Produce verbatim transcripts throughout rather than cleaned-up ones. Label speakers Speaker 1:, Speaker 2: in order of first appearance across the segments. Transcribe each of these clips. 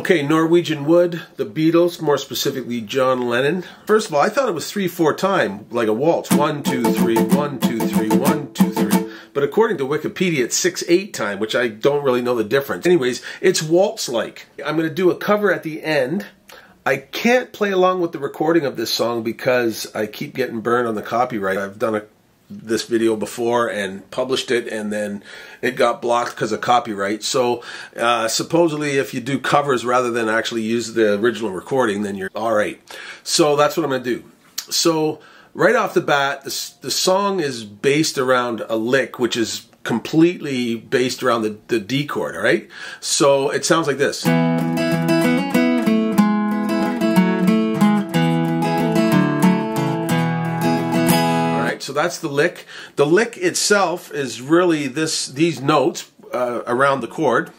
Speaker 1: Okay, Norwegian Wood, the Beatles, more specifically John Lennon. First of all, I thought it was three four time, like a waltz. One, two, three, one, two, three, one, two, three. But according to Wikipedia, it's six eight time, which I don't really know the difference. Anyways, it's waltz-like. I'm going to do a cover at the end. I can't play along with the recording of this song because I keep getting burned on the copyright. I've done a this video before and published it, and then it got blocked because of copyright. So uh, supposedly if you do covers rather than actually use the original recording, then you're alright. So that's what I'm going to do. So right off the bat, this, the song is based around a lick which is completely based around the, the D chord, alright? So it sounds like this. So that's the lick. The lick itself is really this these notes uh, around the chord.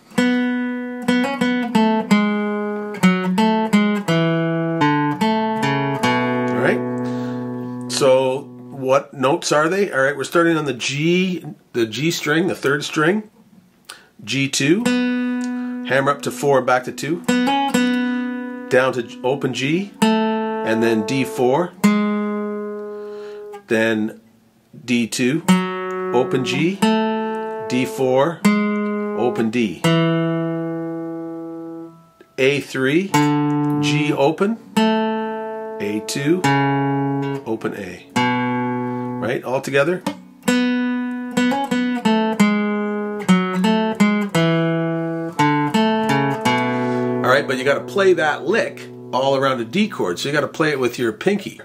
Speaker 1: All right. So what notes are they? All right, we're starting on the G, the G string, the third string, G two, hammer up to four and back to two, down to open G, and then D four. Then D two, open G, D four, open D, A three, G open, A two, open A. Right, all together. All right, but you got to play that lick all around a D chord, so you got to play it with your pinky.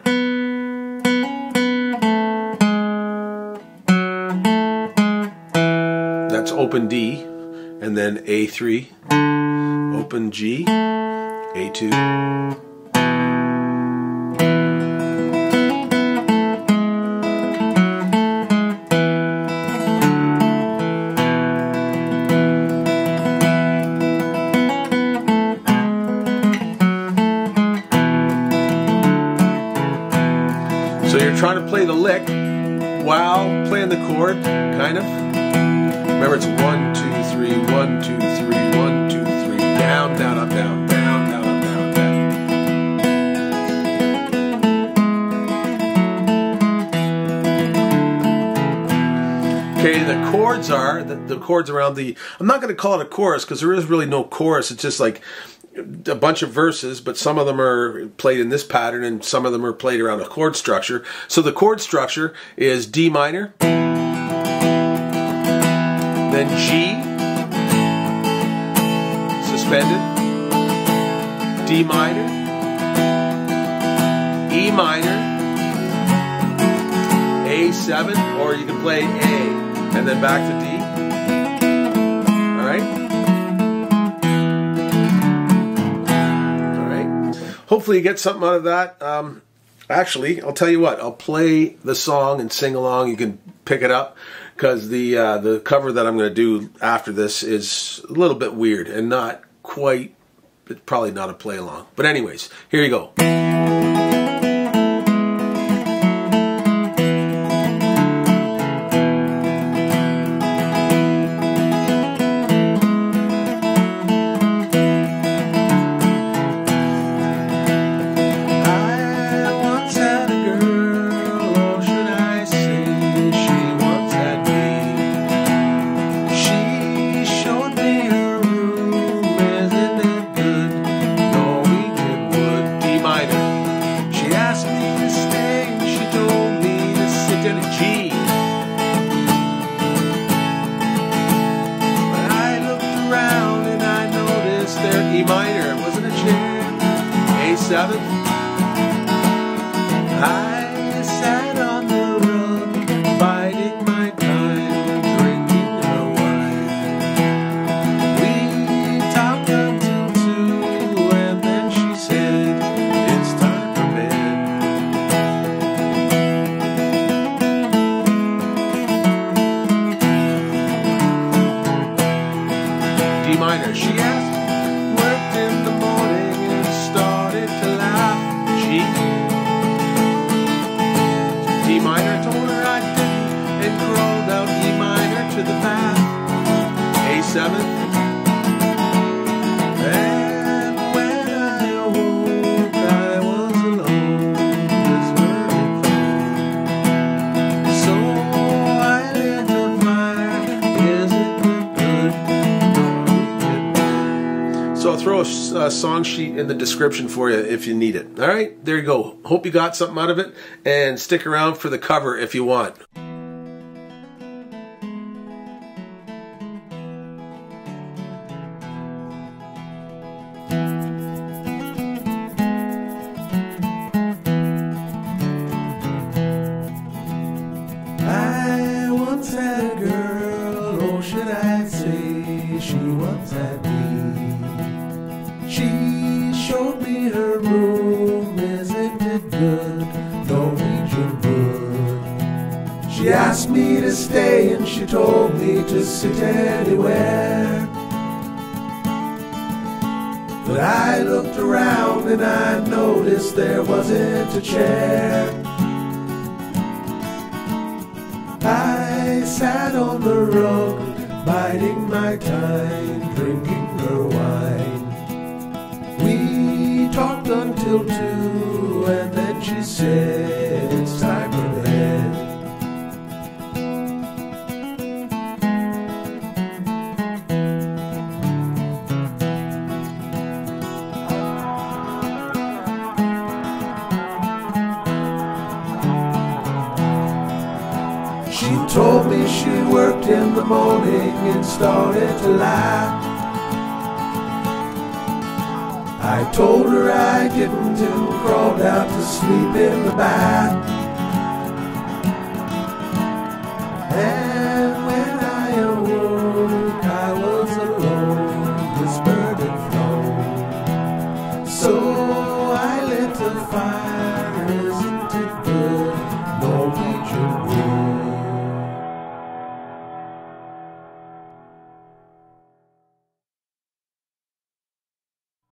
Speaker 1: That's open D, and then A three, open G, A two. So you're trying to play the lick while playing the chord, kind of. Remember, it's one, two, three, one, two, three, one, two, three, down, down, up, down, down, down, up, down, down. Okay, the chords are, the, the chords around the, I'm not going to call it a chorus because there is really no chorus. It's just like a bunch of verses, but some of them are played in this pattern and some of them are played around a chord structure. So the chord structure is D minor, then G, suspended, D minor, E minor, A seven, or you can play A, and then back to D. Alright? Alright. Hopefully you get something out of that. Um, actually, I'll tell you what, I'll play the song and sing along. You can pick it up. Because the uh, the cover that I'm going to do after this is a little bit weird and not quite, it's probably not a play along. But anyways, here you go. E minor, it wasn't a chair. A seven. I sat on the rug, biding my time, drinking her wine. We talked until two, and then she said, "It's time for bed." D minor, she asked. In the morning and started to laugh. G, D minor, told her I didn't, and crawled out E minor to the bath. A seven, and uh, song sheet in the description for you if you need it. All right, there you go. Hope you got something out of it, and stick around for the cover if you want.
Speaker 2: I once had a girl, or should I say she once had me. She showed me her room, isn't it good, Norwegian Wood. She asked me to stay and she told me to sit anywhere. But I looked around and I noticed there wasn't a chair. I sat on the rug, biding my time, drinking her wine. We talked until two, and then she said, it's time for bed. She told me she worked in the morning and started to laugh. I told her I didn't and crawled out to sleep in the bath. And when I awoke, I was alone, whispered and flown. So I lit a fire